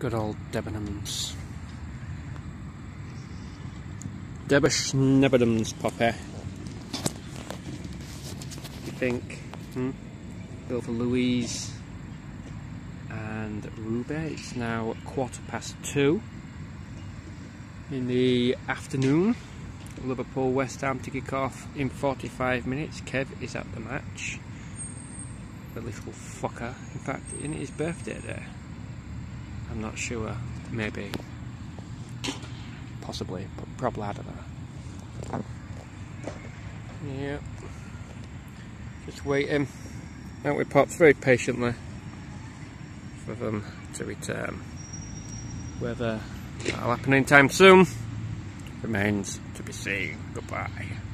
Good old Debenhams. Debenhams, Poppy. You think? Bill for Louise and Ruby. It's now 2:15 in the afternoon. Liverpool West Ham to kick off in 45 minutes. Kev is at the match. The little fucker. In fact, isn't it his birthday there? I'm not sure. Maybe. Possibly. But probably, I don't know. Yeah. Just waiting. Out with Pops very patiently for them to return. Whether that'll happen anytime soon remains to be seen. Goodbye.